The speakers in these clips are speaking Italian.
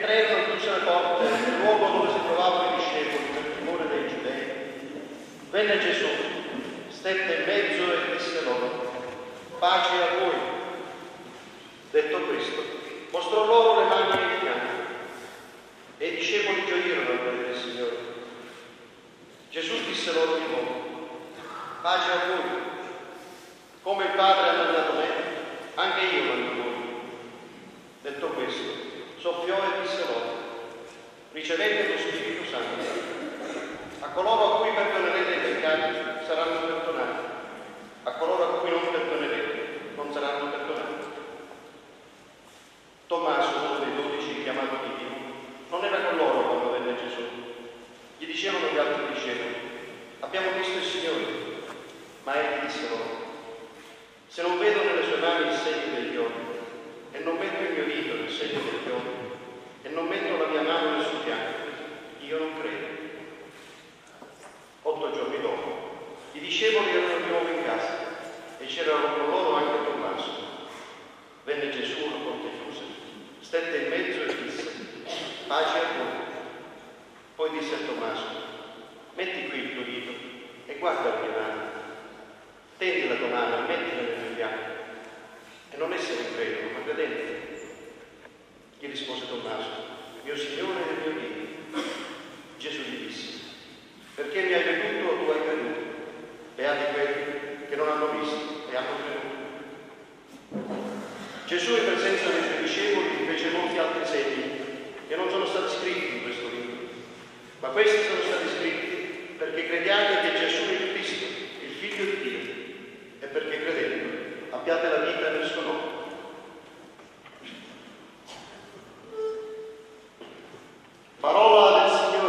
entrarono e chiusero le porte nel luogo dove si trovavano i discepoli per timore dei giudei, venne Gesù, stette in mezzo e disse loro: pace a voi. Detto questo, mostrò loro le mani e i fianchi, e i discepoli gioirono al vedere il Signore. Gesù disse loro di nuovo: pace a voi. Come il Padre ha mandato me, anche io mando voi. Detto questo, soffiò e disse loro: ricevete lo Spirito Santo. A coloro a cui perdonerete i peccati saranno perdonati, a coloro a cui non perdonerete non saranno perdonati. Tommaso, uno dei 12, chiamato Didimo, non era con loro quando venne Gesù. Gli dicevano gli altri discepoli: abbiamo visto il Signore. Ma egli disse loro: se non vedo nelle sue mani il segno degli chiodi, e non metto il mio dito nel segno del chiodi, e non metto la mia mano nel suo fianco, io non credo. 8 giorni dopo, i discepoli erano di nuovo in casa, e c'erano con loro anche Tommaso. Venne Gesù a porte chiuse, stette in mezzo e disse: pace a voi. Poi disse a Tommaso: metti qui il tuo dito e guarda le mie mani. Tendi la tua mano e mettila nel mio fianco, e non essere incredulo, ma credente. Gli rispose Tommaso: mio Signore e mio Dio. Gesù gli disse: perché mi hai veduto, tu hai creduto. Beati quelli che non hanno visto e hanno creduto. Gesù, in presenza dei suoi discepoli, fece molti altri segni che non sono stati scritti in questo libro, ma questi sono stati scritti perché crediate che Gesù è il Cristo, il Figlio di Dio, e perché credendo abbiate la vita nel suo nome. Parola del Signore.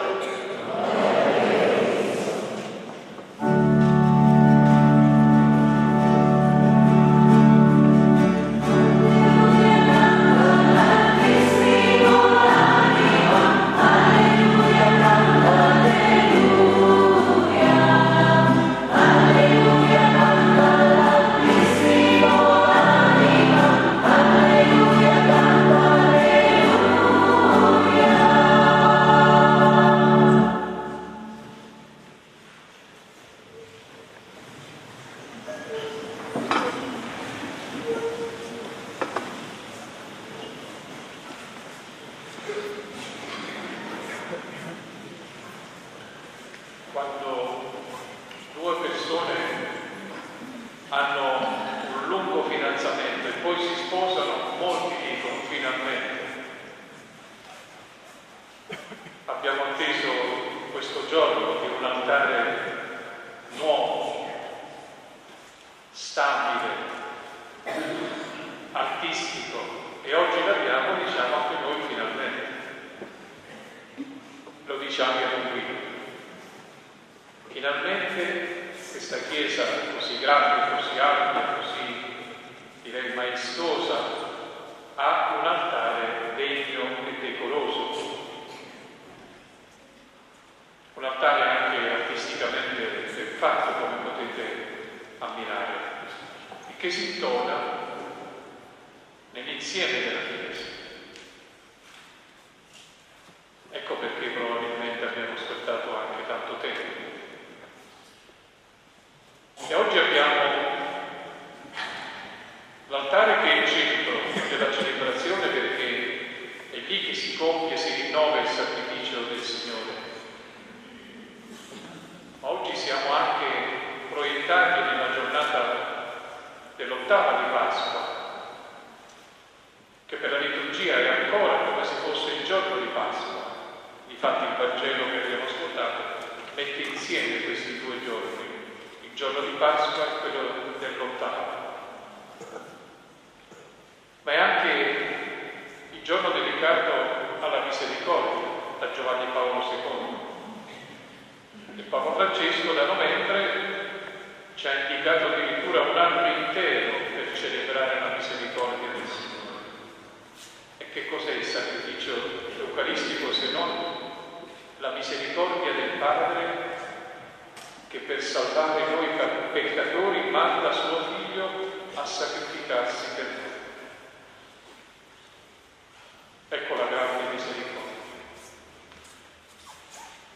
Quando due persone hanno un lungo fidanzamento e poi si sposano, molti dicono finalmente. Abbiamo atteso questo giorno di un altare nuovo, stabile, artistico, e oggi l'abbiamo, diciamo anche noi finalmente. Lo diciamo qui. Finalmente questa chiesa così grande, così ampia, così direi maestosa, ha un altare degno e decoroso. Un altare anche artisticamente ben fatto, come potete ammirare, e che si intona nell'insieme della chiesa. Ecco perché probabilmente abbiamo aspettato anche tanto tempo. E oggi abbiamo l'altare che è il centro della celebrazione, perché è lì che si compie, si rinnova il sacrificio del Signore. Ma oggi siamo anche proiettati nella giornata dell'ottava di Pasqua, che per la liturgia è ancora come se fosse il giorno di Pasqua. Infatti il Vangelo che abbiamo ascoltato mette insieme questi due giorni, il giorno di Pasqua e quello dell'ottava. Ma è anche il giorno dedicato alla misericordia da Giovanni Paolo II. E Papa Francesco da novembre ci ha indicato addirittura un anno intero per celebrare la misericordia del Signore. E che cos'è il sacrificio eucaristico se non la misericordia del Padre, che per salvare noi peccatori manda suo Figlio a sacrificarsi per noi. Ecco la grande misericordia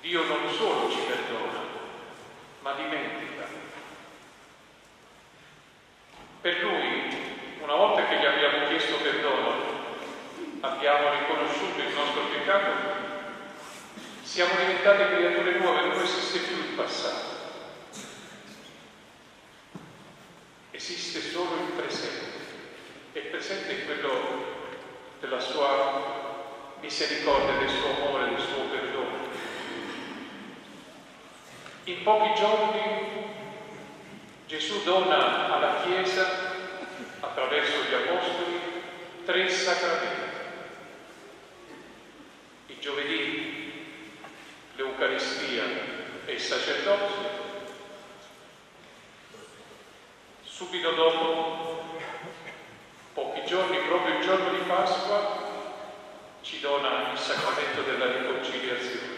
Dio non solo ci perdona, ma dimentica. Per Lui, una volta che gli abbiamo chiesto perdono, abbiamo riconosciuto il nostro peccato, siamo diventati creature nuove, non esiste più il passato. Esiste solo il presente. E il presente è quello della sua misericordia, del suo amore, del suo perdono. In pochi giorni Gesù dona alla Chiesa, attraverso gli Apostoli, 3 sacramenti. Il giovedì, l'Eucaristia e il sacerdozio. Subito dopo, pochi giorni, proprio il giorno di Pasqua, ci dona il sacramento della riconciliazione.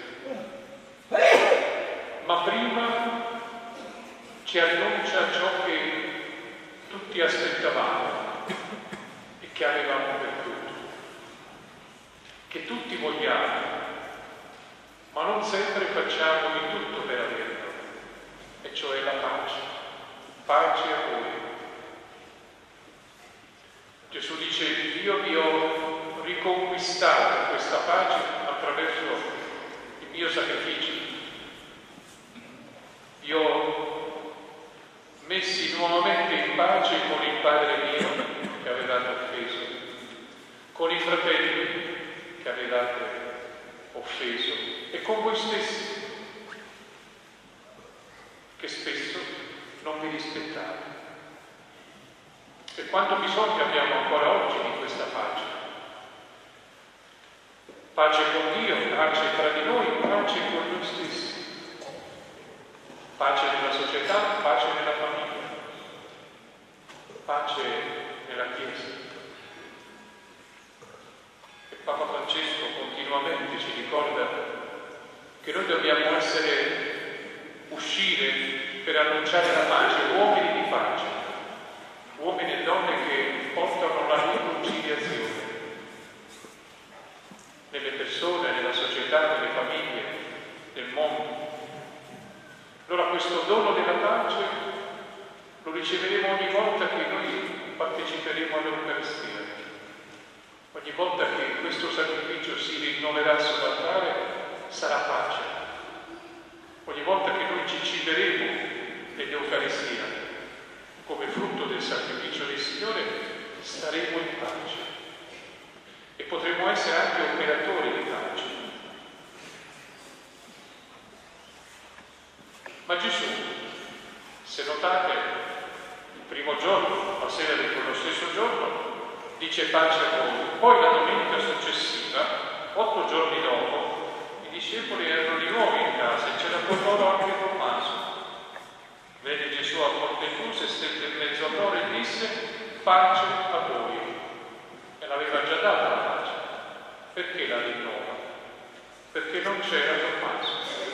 Ma prima ci annuncia ciò che tutti aspettavamo e che avevamo perduto, che tutti vogliamo, ma non sempre facciamo di tutto per averlo, e cioè la pace. Pace a voi. Gesù dice: io vi ho riconquistato questa pace attraverso il mio sacrificio. Vi ho messi nuovamente in pace con il Padre mio che avevate offeso, con i fratelli che avevate offeso e con voi stessi, che spesso non vi rispettate. E quanto bisogno abbiamo ancora oggi di questa pace? Pace con Dio, pace tra di noi, pace con noi stessi, pace nella società, pace nella famiglia, pace nella Chiesa. E Papa Francesco continuamente ci ricorda che noi dobbiamo uscire per annunciare la pace, uomini di pace, uomini e donne che portano la riconciliazione nelle persone, nella società, nelle famiglie, nel mondo. Allora questo dono della pace lo riceveremo ogni volta che noi parteciperemo all'Eucaristia, ogni volta che questo sacrificio si rinnoverà sull'altare sarà pace, ogni volta che noi ci ciberemo nell'Eucaristia come frutto del sacrificio del Signore staremo in pace e potremo essere anche operatori di pace. Ma Gesù, se notate, il primo giorno, la sera di quello stesso giorno, dice pace a voi. Poi la domenica successiva, 8 giorni dopo, i discepoli erano di nuovo in casa e c'era con loro anche Tommaso. Venne Gesù a porte chiuse, stette in mezzo a loro e disse: pace a voi. E l'aveva già data la pace. Perché la rinnova? Perché non c'era Tommaso.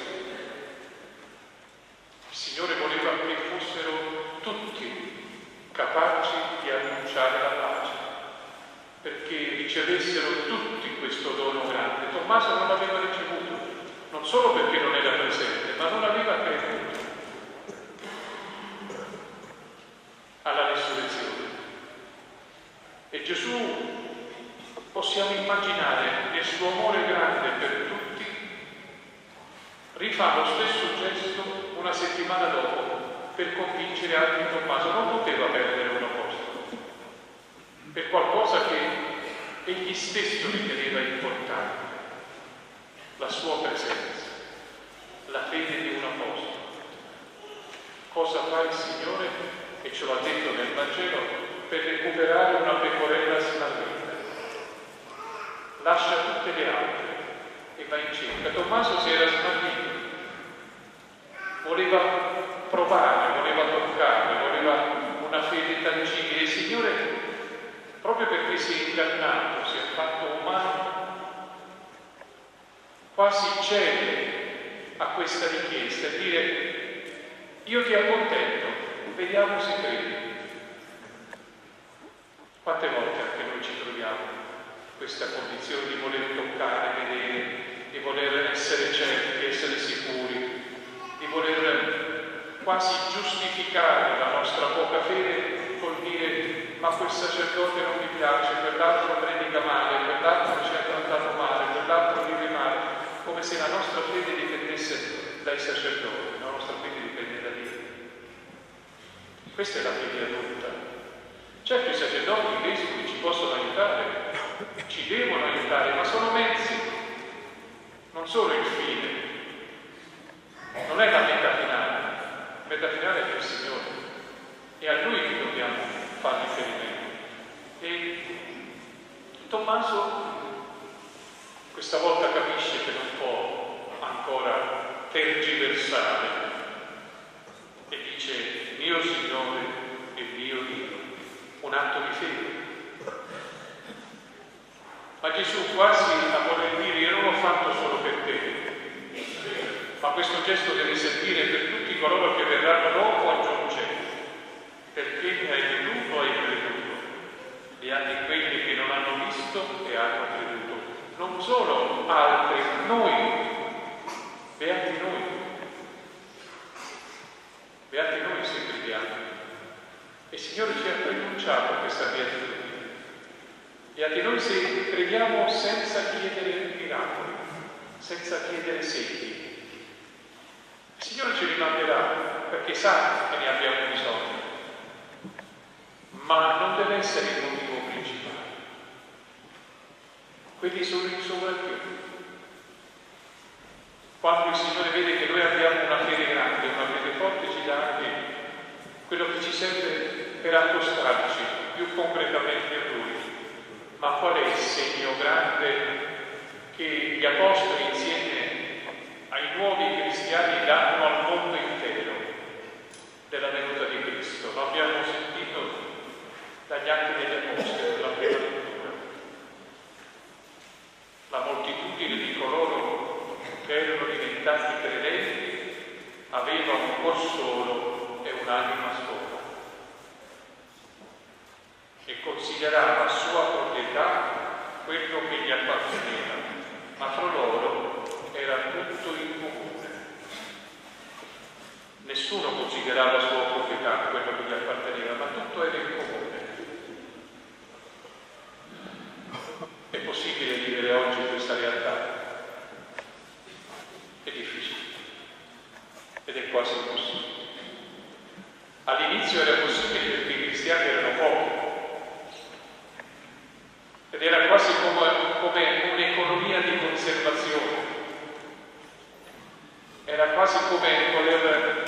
Il Signore voleva che fossero tutti capaci di annunciare la pace, perché ricevessero tutti questo dono grande. Tommaso non l'aveva ricevuto, non solo perché non era presente, ma non aveva creduto alla resurrezione. E Gesù, possiamo immaginare, nel suo amore grande per tutti, rifà lo stesso gesto una settimana dopo per convincere anche Tommaso. Non poteva perdere una posto per qualcosa che egli stesso riteneva importante, la sua presenza, la fede di un apostolo. Cosa fa il Signore? E ce l'ha detto nel Vangelo: per recuperare una pecorella smarrita. Lascia tutte le altre e va in cerca. Tommaso si era smarrito, voleva provare, voleva toccare, voleva una fede tangibile. Il Signore, proprio perché si è incarnato, si è fatto umano, quasi cede a questa richiesta e dire: io ti accontento, vediamo se credi. Quante volte anche noi ci troviamo in questa condizione di voler toccare, vedere, di voler essere certi, essere sicuri giudicare la nostra poca fede col dire ma quel sacerdote non mi piace, quell'altro predica male, quell'altro ci ha trattato male, quell'altro vive male, come se la nostra fede dipendesse dai sacerdoti, la nostra fede dipende da Dio. Questa è la fede adulta. Certo, i sacerdoti, i vescovi ci possono aiutare, ci devono aiutare, ma sono mezzi, non sono il fine. Non è la meta finale è il Signore, è a Lui che dobbiamo fare riferimento. E Tommaso questa volta capisce che non può ancora tergiversare e dice mio Signore e mio Dio, un atto di fede. Ma Gesù quasi a voler dire io non l'ho fatto solo per te, ma questo gesto deve servire per tutti coloro che verranno dopo aggiungendo, perché mi hai veduto e hai creduto, e anche quelli che non hanno visto e hanno creduto. Non solo altri, noi, beati noi se crediamo. E il Signore ci ha preannunciato questa beatitudine. Beati noi se crediamo senza chiedere miracoli, senza chiedere segni. Il Signore ci rimanderà perché sa che ne abbiamo bisogno, ma non deve essere il motivo principale. Quelli sono in sovrappiù. Quando il Signore vede che noi abbiamo una fede grande, una fede forte, ci dà anche quello che ci serve per accostarci più concretamente a Lui. Ma qual è il segno grande che gli Apostoli insieme ai nuovi cristiani danno al mondo intero della venuta di Cristo? Lo abbiamo sentito dagli Atti degli Apostoli, la prima lettura. La moltitudine di coloro che erano diventati credenti aveva un cuor solo e un'anima sola e considerava sua proprietà quello che gli apparteneva, ma fra loro era tutto in comune. Nessuno considerava sua proprietà quello che gli apparteneva, ma tutto era in comune. È possibile vivere oggi questa realtà? È difficile ed è quasi impossibile. All'inizio era possibile perché i cristiani erano pochi ed era quasi come un'economia di conservazione. Era quasi come voler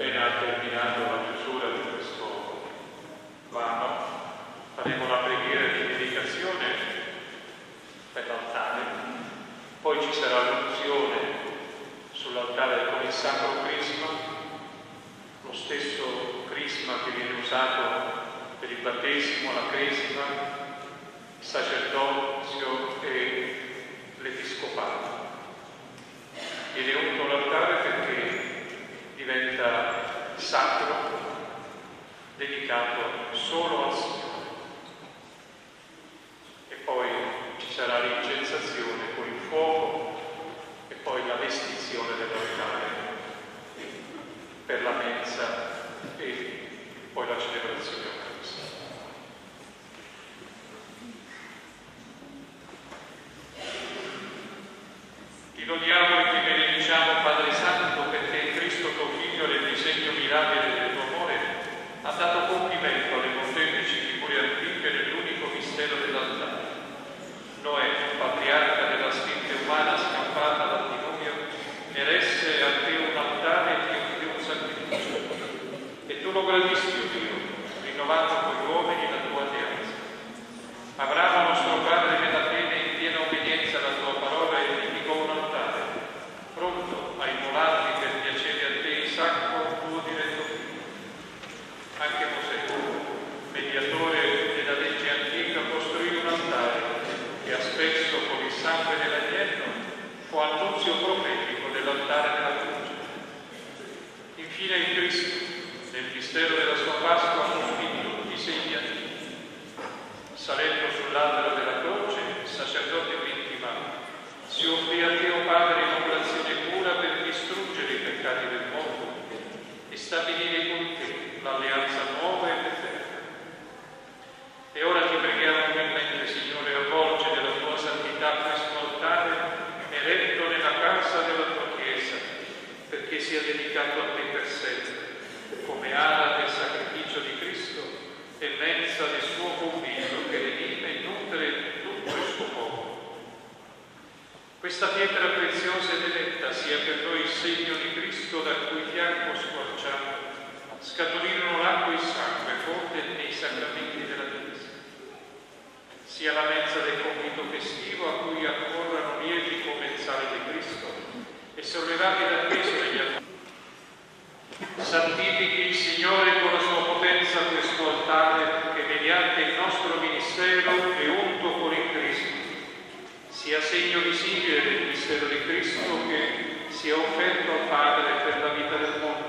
appena terminato la chiusura di questo vano, faremo la preghiera di dedicazione per l'altare, poi ci sarà l'unzione sull'altare con il Sacro Crisma, lo stesso crisma che viene usato per il battesimo, la cresima, il sacerdozio e l'episcopato. Viene unto l'altare perché diventa sacro, dedicato solo al Signore. E poi ci sarà l'incensazione con il fuoco e poi la vestizione dell'altare per la mensa e poi la celebrazione eucaristica. Ti lodiamo e ti benediciamo, Padre Santo, perché Cristo tuo Figlio, nel disegno mirabile del tuo amore, ha dato compimento alle molteplici figure antiche nell'unico mistero dell'altare. Noè, patriarca della stirpe umana scampata dal diluvio, eresse a te un altare di un sacrificio. E tu lo gradisti, o Dio, rinnovando con gli uomini la tua alleanza. Abramo, nostro padre nella fede, in piena obbedienza alla tua parola, edificò un altare, pronto a immolarli per piacere a te, Isacco, tuo diretto figlio. Anche Mosè, mediatore della legge antica, costruì un altare che, asperso con il sangue dell'agnello, fu annunzio profetico dell'altare della croce. Infine il Cristo, nel mistero della sua Pasqua, compì tutti i segni antichi. Salendo sull'albero della croce, il sacerdote vittima si offrì a te, o Padre, in oblazione pura per distruggere i peccati del mondo e stabilire con te l'alleanza nuova ed eterna. E ora ti preghiamo umilmente, Signore, avvolge della tua santità questo altare eretto nella casa della tua Chiesa, perché sia dedicato a te per sempre, come ala del sacrificio di Cristo e mensa del suo convito che redime e nutre tutto il suo popolo. Questa pietra preziosa ed eletta sia per noi il segno di Cristo, dal cui fianco squarciato scaturirono l'acqua e il sangue, fonte nei sacramenti della Chiesa. Sia la mensa del convito festivo a cui accorrano lieti commensali di Cristo e sollevati dal peso degli altari. Santifichi il Signore con la sua potenza questo altare che mediante il nostro ministero è unto con il Cristo, sia segno visibile del mistero di Cristo che sia offerto al Padre per la vita del mondo.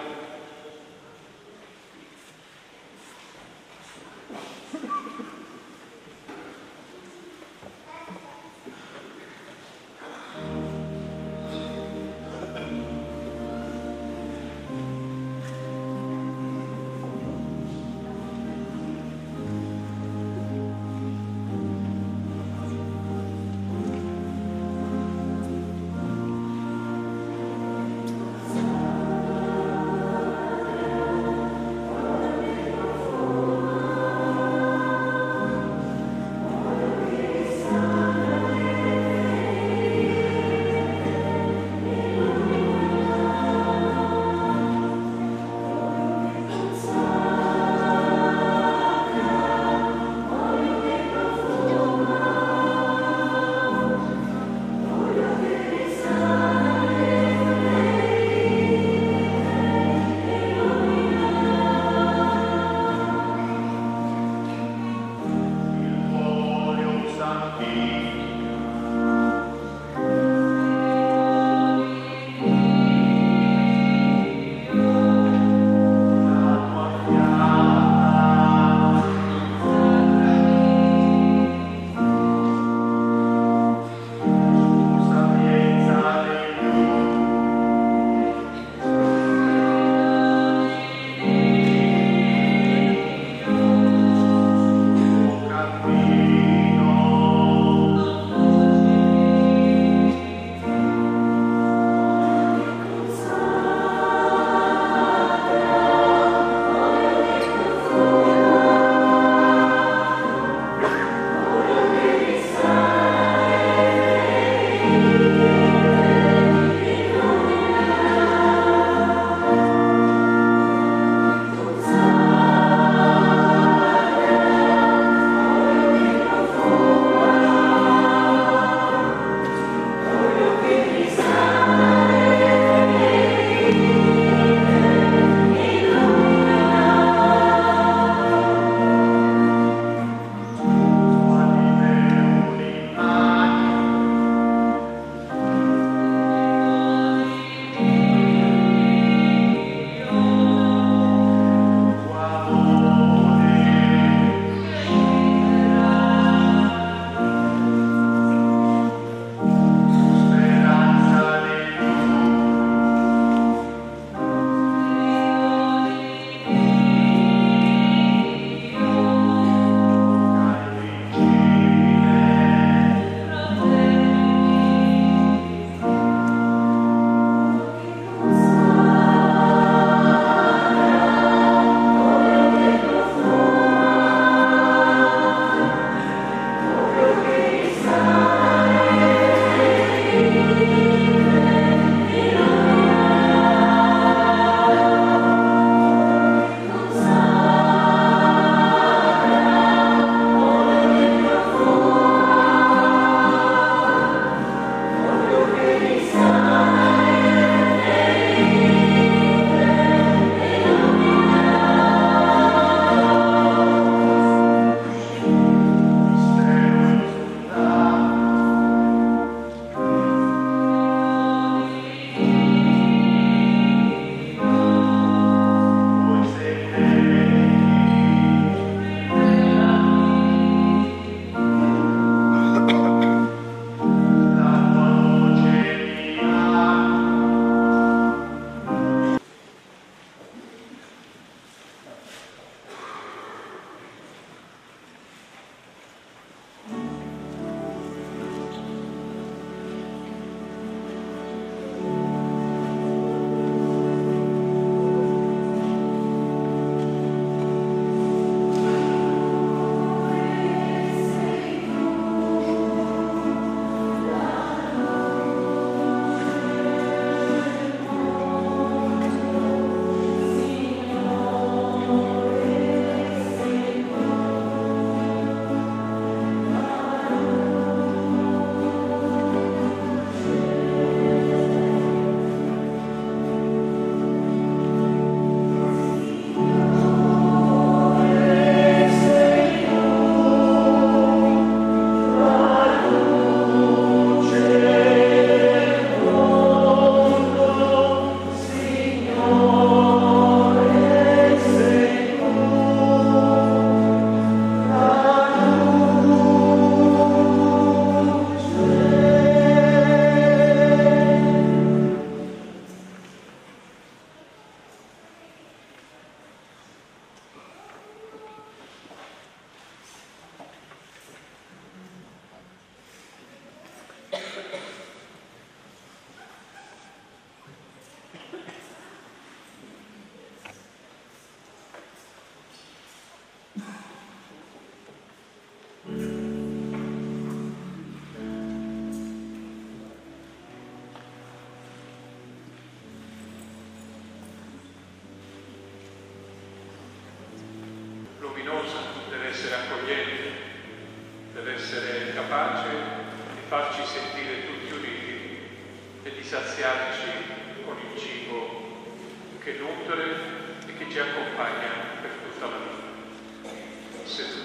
essere accogliente, deve essere capace di farci sentire tutti uniti e di saziarci con il cibo che nutre e che ci accompagna per tutta la vita. Seduti.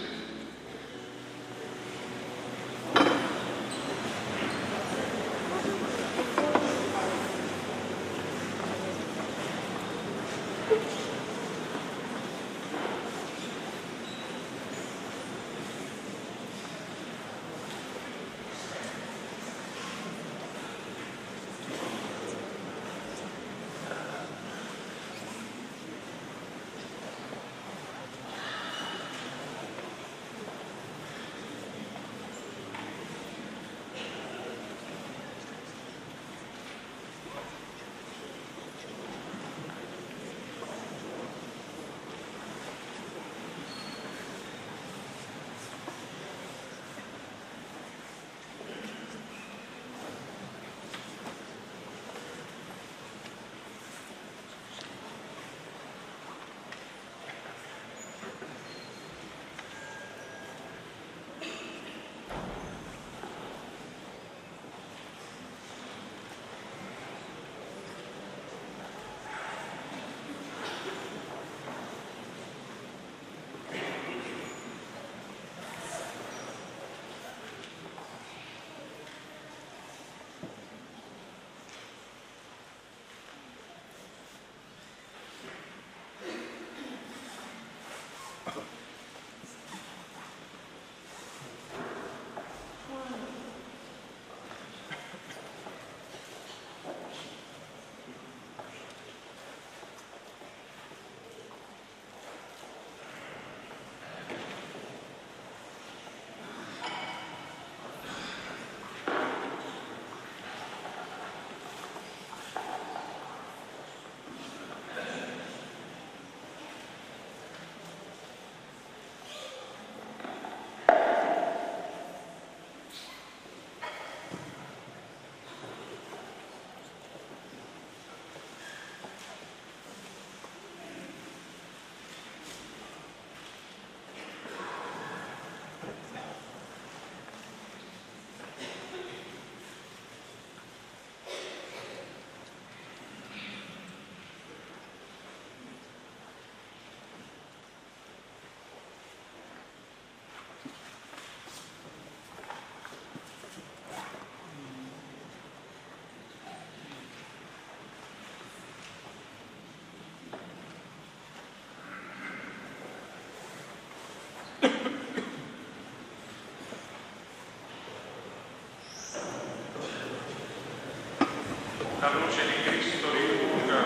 La luce di Cristo riluga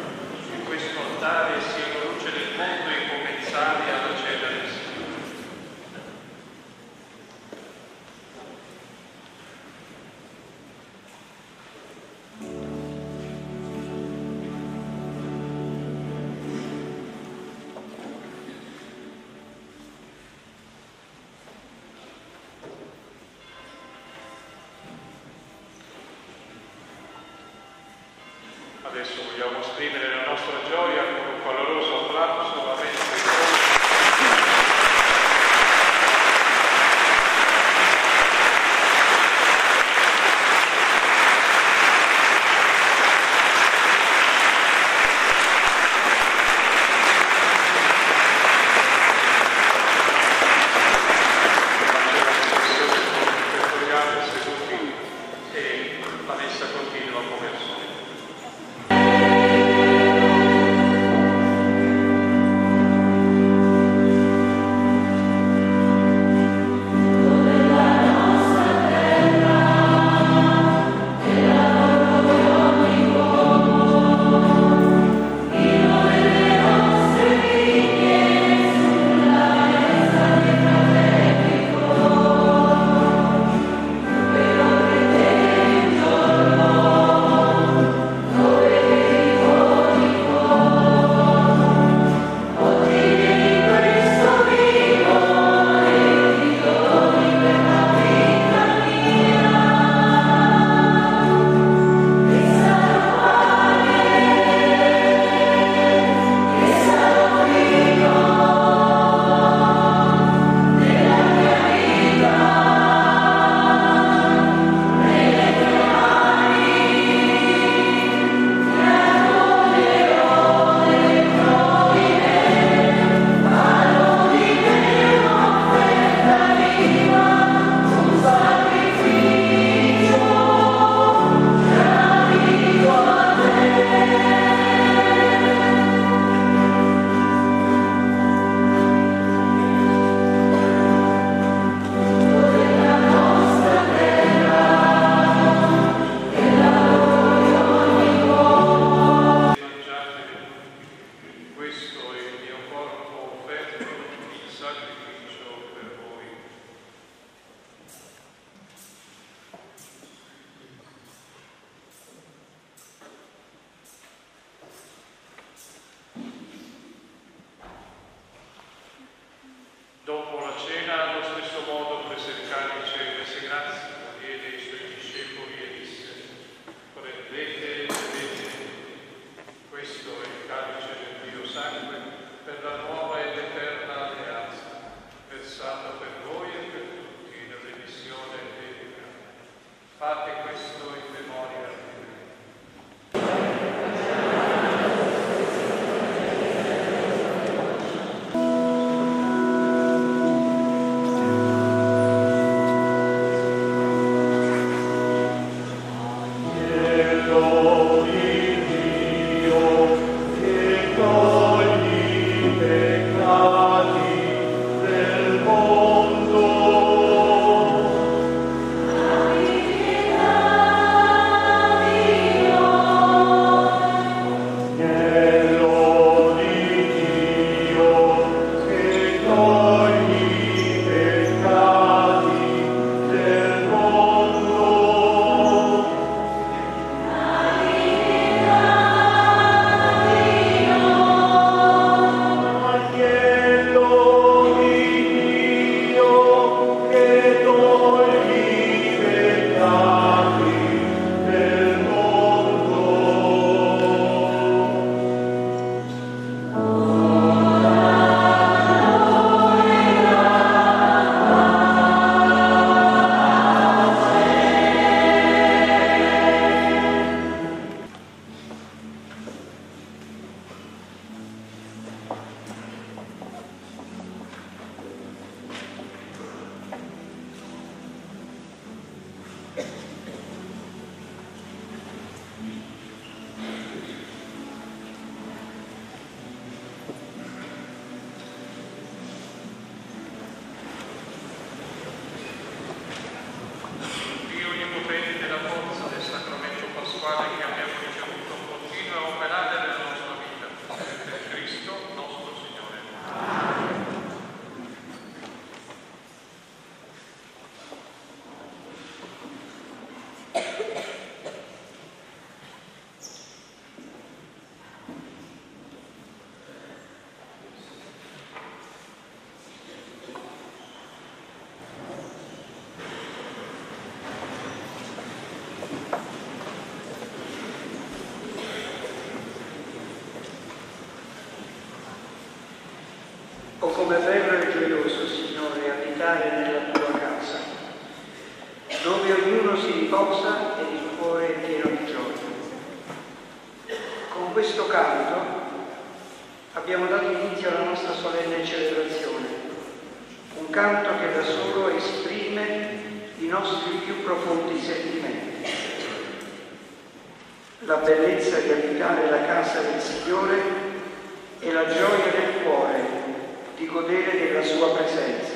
su questo altare sia la luce del mondo incommensurabile alla cena del Signore. Adesso vogliamo esprimere la nostra gioia con un caloroso applauso a e la messa continua come al solito. Come bello e gioioso, Signore, abitare nella tua casa, dove ognuno si riposa e il cuore è pieno di gioia. Con questo canto abbiamo dato inizio alla nostra solenne celebrazione, un canto che da solo esprime i nostri più profondi sentimenti. La bellezza di abitare la casa del Signore e la gioia del cuore di godere della sua presenza.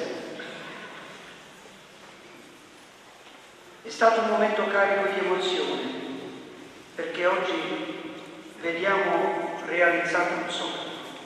È stato un momento carico di emozioni, perché oggi vediamo realizzato un sogno.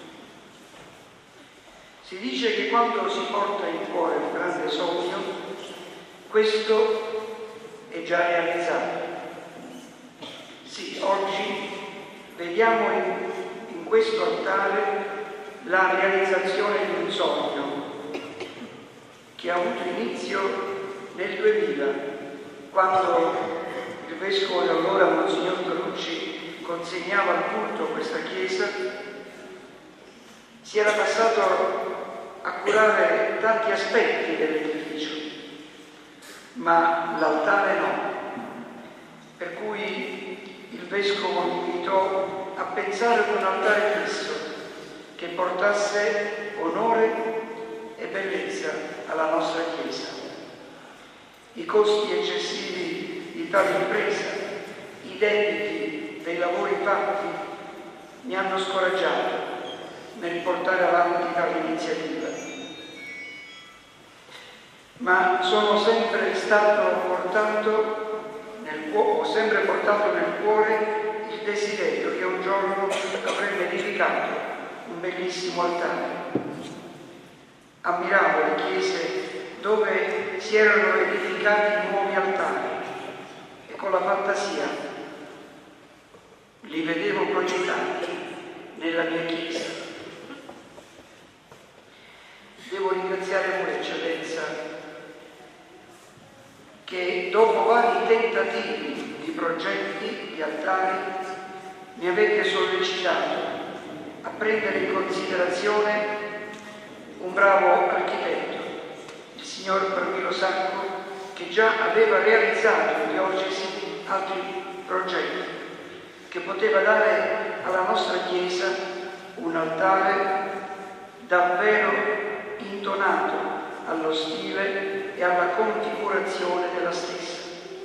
Si dice che quando si porta in cuore un grande sogno, questo è già realizzato. Sì, oggi vediamo in questo altare la realizzazione di un sogno che ha avuto inizio nel 2000, quando il vescovo di allora, Monsignor Carucci, consegnava al culto questa chiesa. Si era passato a curare tanti aspetti dell'edificio, ma l'altare no, per cui il vescovo mi invitò a pensare ad un altare fisso che portasse onore e bellezza alla nostra Chiesa. I costi eccessivi di tale impresa, i debiti dei lavori fatti, mi hanno scoraggiato nel portare avanti tale iniziativa. Ma ho sempre portato nel cuore il desiderio che un giorno avremmo edificato un bellissimo altare. Ammiravo le chiese dove si erano edificati nuovi altari e con la fantasia li vedevo progettati nella mia chiesa. Devo ringraziare voi, Eccellenza, che dopo vari tentativi di progetti, di altari, mi avete sollecitato a prendere in considerazione un bravo architetto, il signor Parmilo Sacco, che già aveva realizzato in diocesi altri progetti, che poteva dare alla nostra Chiesa un altare davvero intonato allo stile e alla configurazione della stessa.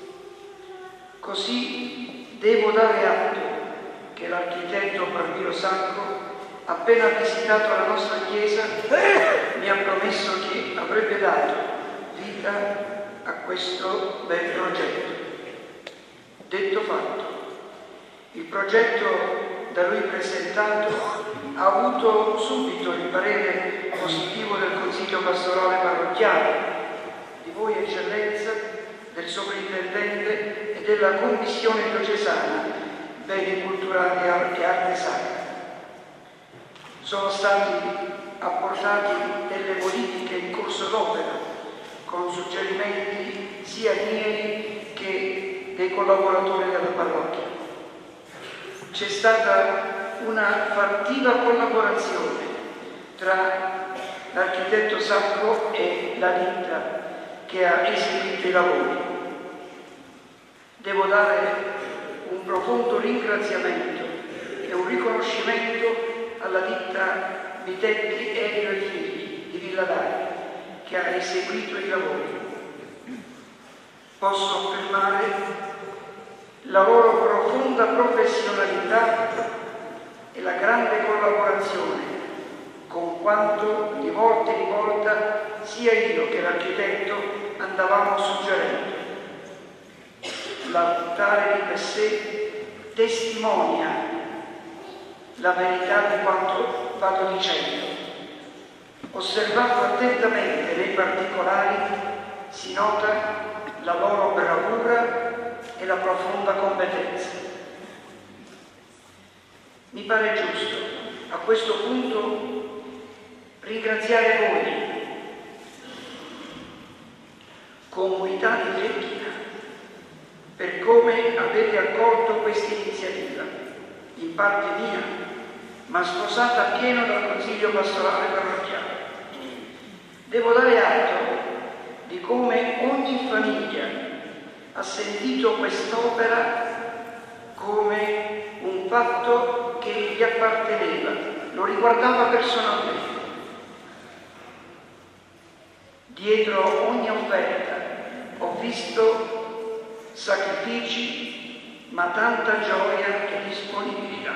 Così devo dare atto che l'architetto Parmilo Sacco, appena visitato la nostra chiesa, mi ha promesso che avrebbe dato vita a questo bel progetto. Detto fatto, il progetto da lui presentato ha avuto subito il parere positivo del Consiglio Pastorale Parrocchiale, di voi Eccellenza, del Sovrintendente e della Commissione Diocesana Beni Culturali e Arte Sacra. Sono stati apportati delle modifiche in corso d'opera, con suggerimenti sia miei che dei collaboratori della parrocchia. C'è stata una fattiva collaborazione tra l'architetto Sacco e la ditta che ha eseguito i lavori. Devo dare un profondo ringraziamento e un riconoscimento alla ditta Vitetti Elio e Figli di Villadari, che ha eseguito i lavori. Posso affermare la loro profonda professionalità e la grande collaborazione con quanto di volta in volta sia io che l'architetto andavamo suggerendo. L'altare di per sé testimonia la verità di quanto vado dicendo. Osservato attentamente nei particolari si nota la loro bravura e la profonda competenza. Mi pare giusto a questo punto ringraziare voi, comunità di Fecchina, per come avete accolto questa iniziativa, in parte mia, ma sposata appieno dal Consiglio Pastorale Parrocchiale. Devo dare atto di come ogni famiglia ha sentito quest'opera come un fatto che gli apparteneva, lo riguardava personalmente. Dietro ogni offerta ho visto sacrifici, ma tanta gioia e disponibilità.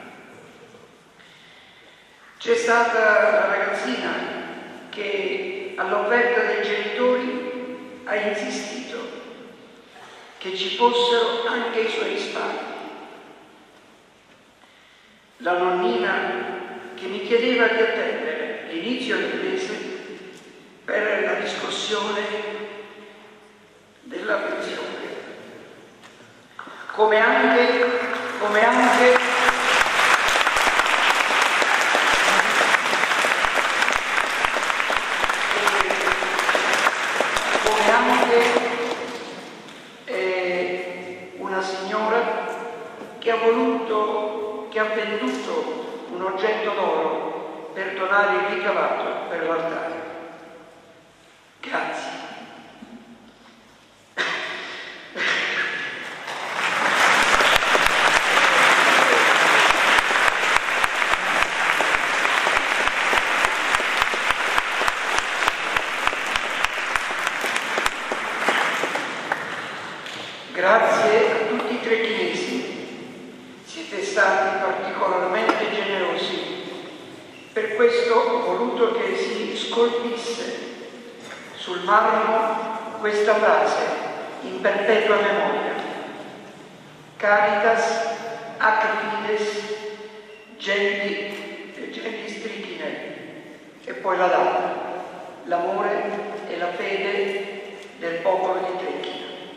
C'è stata la ragazzina che all'offerta dei genitori ha insistito che ci fossero anche i suoi risparmi. La nonnina che mi chiedeva di attendere l'inizio del mese per la discussione della pensione. Come anche una signora che ha venduto un oggetto d'oro per donare il ricavato per l'altare. Grazie. Grazie a tutti i trechinesi, siete stati particolarmente generosi. Per questo ho voluto che si scolpisse sul marmo questa frase in perpetua memoria: Caritas ac fides genti strichine, e poi la data, l'amore e la fede del popolo di Trecchina.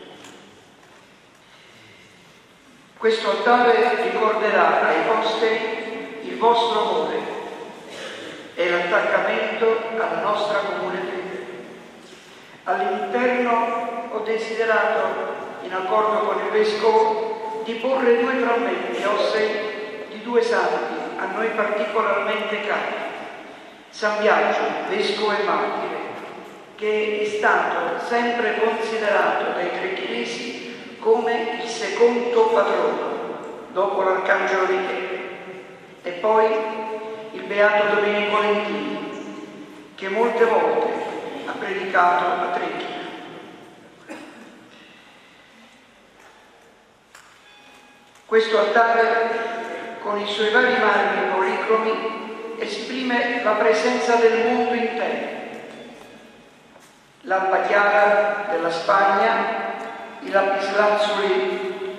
Questo altare ricorderà ai posteri il vostro amore e l'attaccamento alla nostra comune fede. All'interno ho desiderato, in accordo con il Vescovo, di porre 2 frammenti ossei di 2 santi a noi particolarmente cari. San Biagio, Vescovo e Martire, che è stato sempre considerato dai trecchinesi come il secondo patrono, dopo l'Arcangelo Michele, e poi il Beato Domenico Lentini, che molte volte ha predicato a Trecchina. Questo altare, con i suoi vari marmi policromi, esprime la presenza del mondo intero. L'alba chiara della Spagna, i lapislazzuli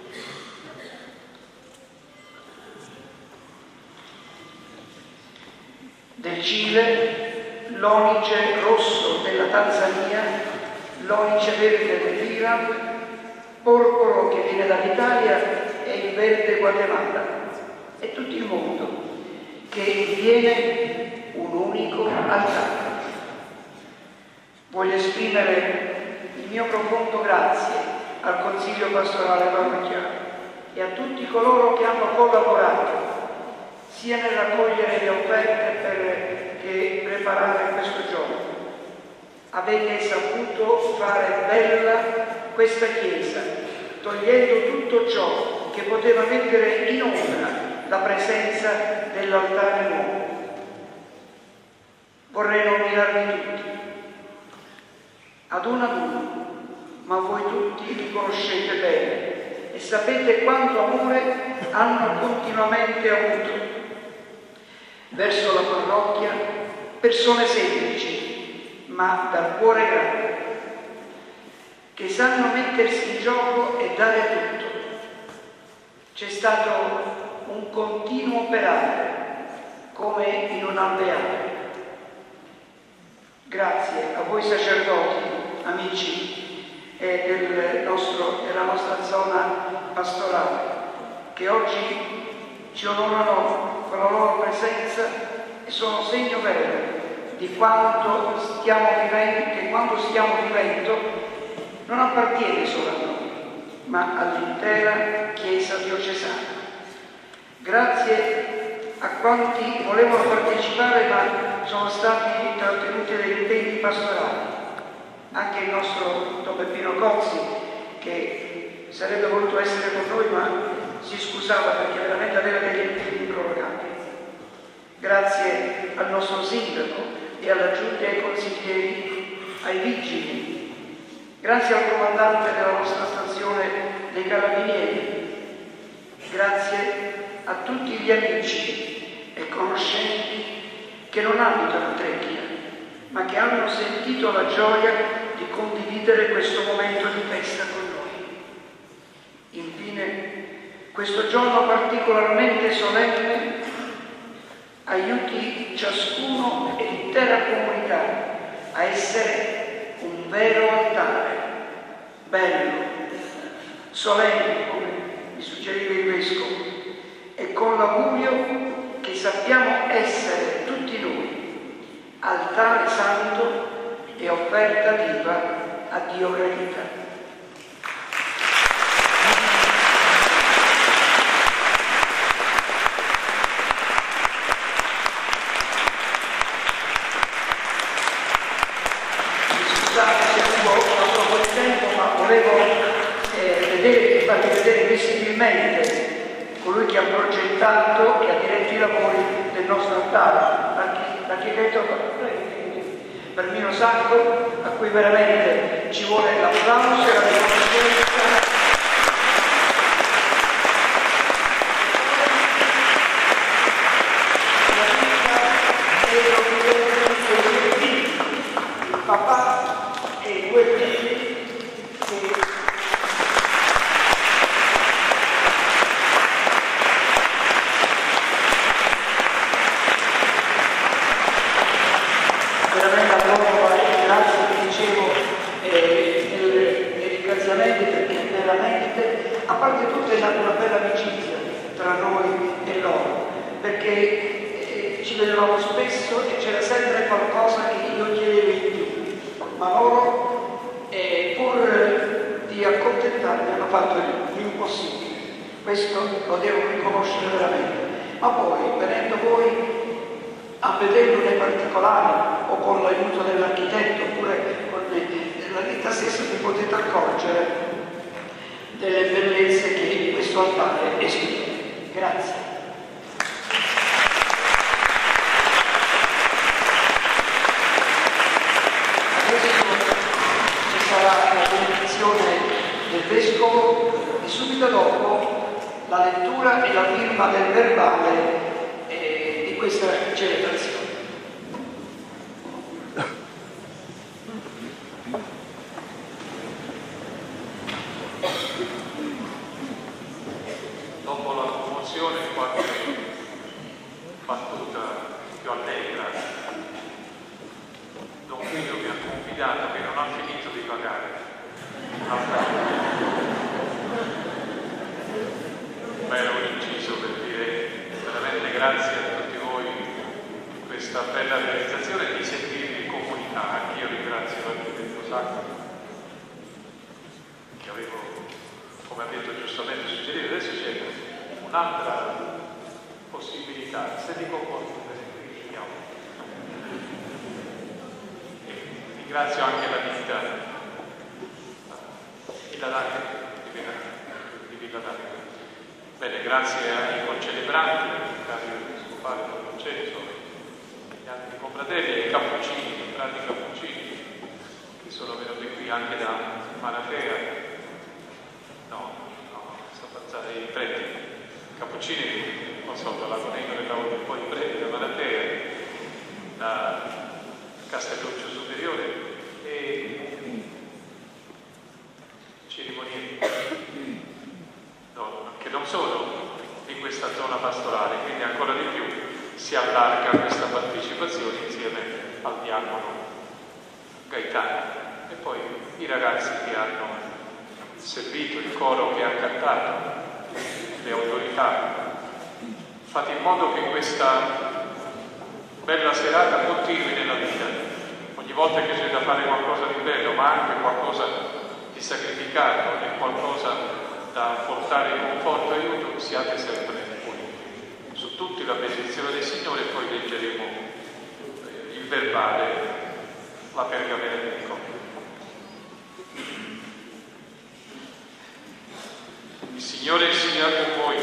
del Cile, l'onice rosso della Tanzania, l'onice verde dell'Iran, porporo che viene dall'Italia e il verde Guatemala, e tutto il mondo che diviene un unico altare. Voglio esprimere il mio profondo grazie al Consiglio Pastorale Parrocchiale e a tutti coloro che hanno collaborato sia nel raccogliere le offerte che preparare questo giorno. Avete saputo fare bella questa Chiesa, togliendo tutto ciò che poteva mettere in ombra la presenza dell'altare nuovo. Vorrei nominarvi tutti, ad uno, ma voi tutti li conoscete bene e sapete quanto amore hanno continuamente avuto verso la parrocchia, persone semplici, ma dal cuore grande, che sanno mettersi in gioco e dare tutto. C'è stato un continuo operare, come in un alveare. Grazie a voi sacerdoti, amici della nostra zona pastorale, che oggi ci onorano con la loro presenza e sono segno vero di quanto stiamo vivendo, che quanto stiamo vivendo non appartiene solo a noi, ma all'intera Chiesa diocesana. Grazie a quanti volevano partecipare ma sono stati trattenuti dagli impegni pastorali, anche il nostro Don Peppino Cozzi, che sarebbe voluto essere con noi ma si scusava perché veramente aveva degli impegni improrogabili. Grazie al nostro sindaco e alla giunta e ai consiglieri, ai vigili, grazie al comandante della nostra stazione dei Carabinieri, grazie a tutti gli amici e conoscenti che non abitano Trecchia, ma che hanno sentito la gioia di condividere questo momento di festa con noi. Infine, questo giorno particolarmente solenne aiuti ciascuno e l'intera comunità a essere un vero altare, bello, solenne, come mi suggeriva il Vescovo, e con l'augurio che sappiamo essere tutti noi altare santo e offerta viva a Dio Granita. Farvi vedere visibilmente colui che ha progettato e ha diretto i lavori del nostro altare, l'architetto Fermino Sacco, a cui veramente ci vuole l'applauso e la riconoscenza. Il papà e i due figli che a parte tutto è nata una bella amicizia tra noi e loro, perché ci vedevamo spesso e c'era sempre qualcosa che io chiedevo in più, ma loro pur di accontentarmi hanno fatto l'impossibile. Questo lo devo riconoscere veramente. Ma poi, venendo voi a vederlo nei particolari o con l'aiuto dell'architetto oppure con la ditta stessa, vi potete accorgere delle bellezze che questo altare esprime. Grazie. Adesso ci sarà la benedizione del Vescovo e subito dopo la lettura e la firma del verbale di questa celebrazione. Dopo la commozione, qualche battuta più allegra, Don Guido mi ha confidato che non ha finito di pagare. Era un inciso per dire veramente grazie a tutti voi per questa bella realizzazione e di sentirvi in comunità. Anch'io ringrazio l'architetto Sacco, che avevo, come ha detto giustamente suggerito. Adesso c'è un'altra possibilità, se dico poi ringrazio anche la ditta e la Dante di Villa D'Anica. Bene, grazie ai concelebranti, al Cario Episcopale Don Vincenzo, gli altri confratelli e ai cappuccini, i grandi cappuccini che sono venuti qui anche da Malatea. I preti, cappuccini, non so, dalla Conegno del lavoro un po' di preti, da Malatea, da Castelluccio Superiore e cerimonieri che non sono in questa zona pastorale, quindi ancora di più si allarga questa partecipazione insieme al diacono Gaetano e poi i ragazzi che hanno servito, il coro che ha cantato, le autorità. Fate in modo che questa bella serata continui nella vita. Ogni volta che c'è da fare qualcosa di bello, ma anche qualcosa di sacrificato e qualcosa da portare conforto e aiuto, siate sempre uniti. Su tutti la benedizione leggeremo il verbale, la pergamena di Nicola. Il Signore sia con voi.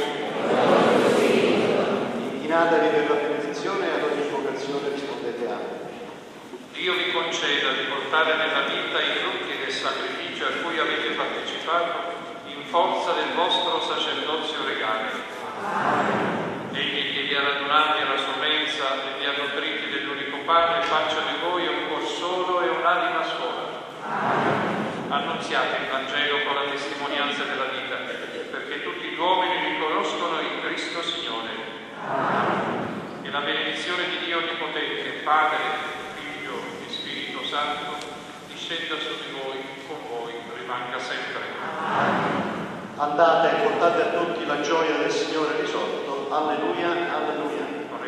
Inchinatevi per la benedizione e ad ogni vocazione rispondete amen. Dio vi conceda di portare nella vita i frutti del sacrificio a cui avete partecipato in forza del vostro sacerdozio regale. Egli che vi ha radunati alla sua mensa e vi ha nutriti dell'unico pane faccia di voi un cuor solo e un'anima sola. Annunziate il Vangelo con la testimonianza della vita, perché tutti gli uomini riconoscono il Cristo Signore. E la benedizione di Dio Onnipotente, Padre, Santo, discenda su di voi, con voi, rimanga sempre. Andate e portate a tutti la gioia del Signore risorto. Alleluia, alleluia.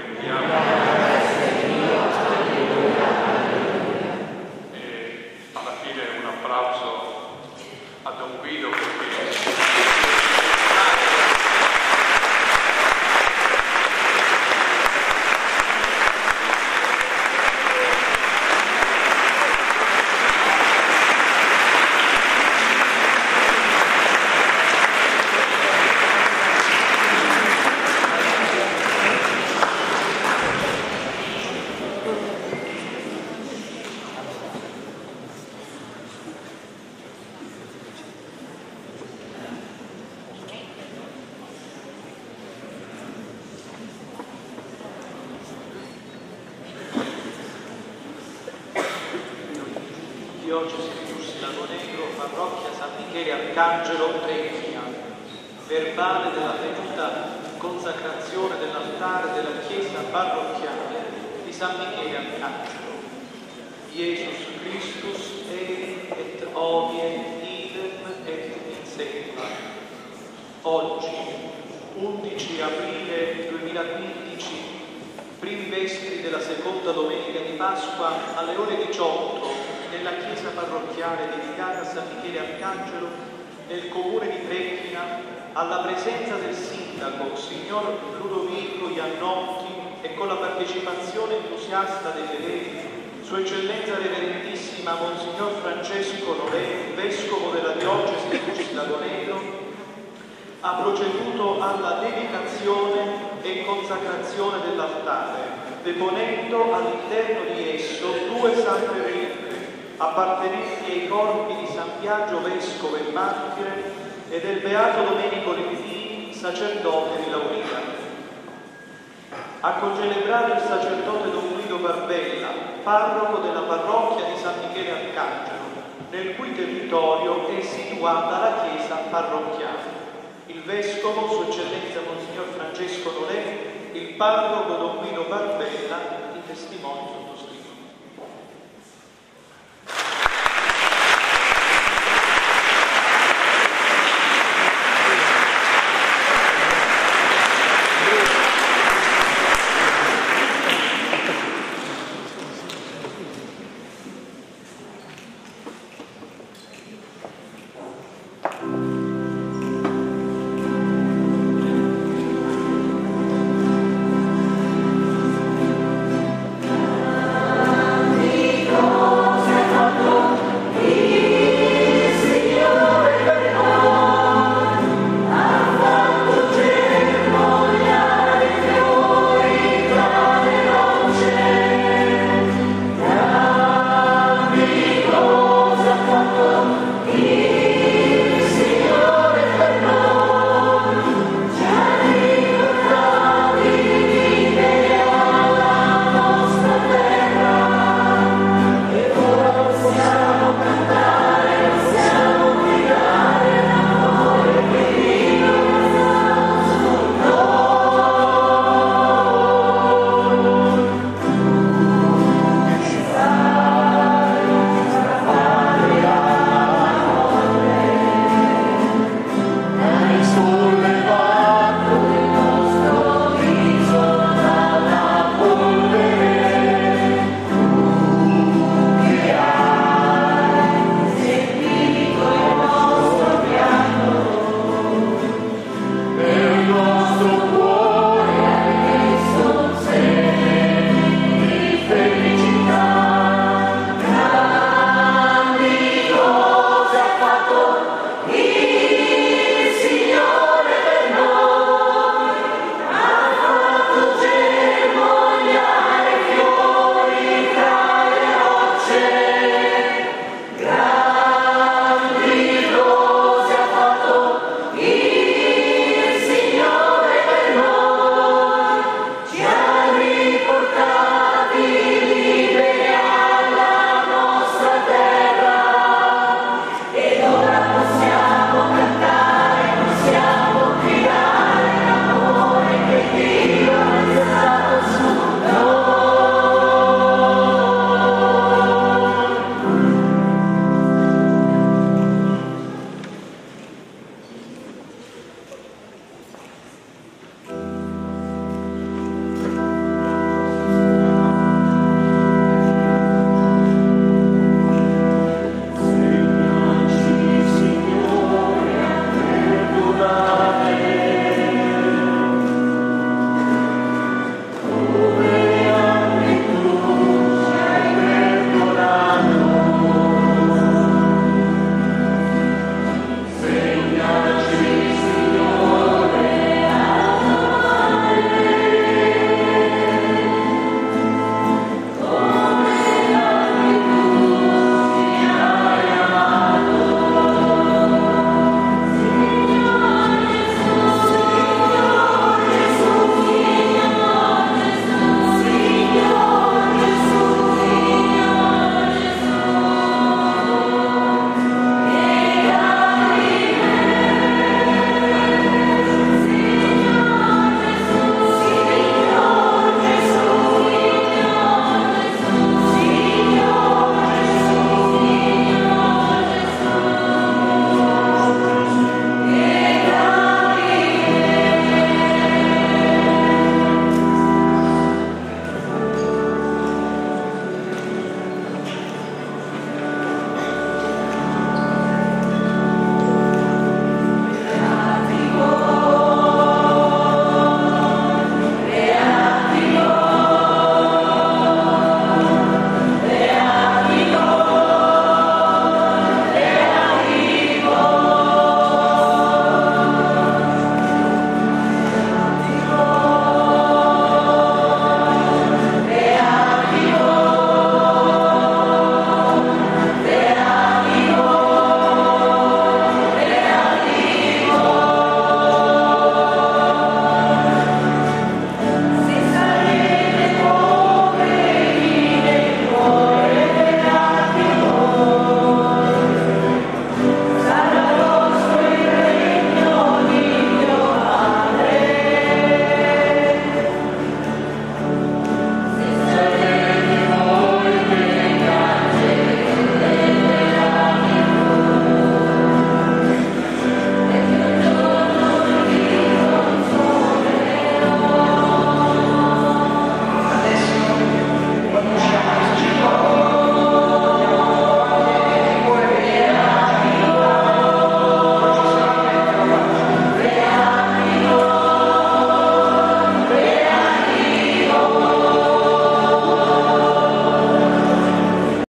E alla fine un applauso a Don Guido perché Diocesi di Bussi Lago Negro, parrocchia San Michele Arcangelo, Trecchia. Verbale della tenuta consacrazione dell'altare della chiesa parrocchiale di San Michele Arcangelo. Jesus Christus et ovie idem et in secula. Oggi, 11 aprile 2015, primi vespri della seconda domenica di Pasqua, alle ore 18, nella chiesa parrocchiale dedicata a San Michele Arcangelo nel comune di Trecchia, alla presenza del sindaco, signor Ludovico Iannotti, e con la partecipazione entusiasta dei fedeli, Sua Eccellenza Reverendissima Monsignor Francesco Nolè, Vescovo della Diocesi di Bussi Lago Negro, ha proceduto alla dedicazione e consacrazione dell'altare, deponendo all'interno di esso 2 sacre reliquie appartenenti ai corpi di San Biagio Vescovo e Martire e del Beato Domenico Lentini, sacerdote di Lauria. Ha concelebrato il sacerdote Don Guido Barbella, parroco della parrocchia di San Michele Arcangelo, nel cui territorio è situata la chiesa parrocchiale. Il Vescovo, Sua Eccellenza Monsignor Francesco Nolè, il parroco Don Guido Barbella, i testimoni sottoscritti.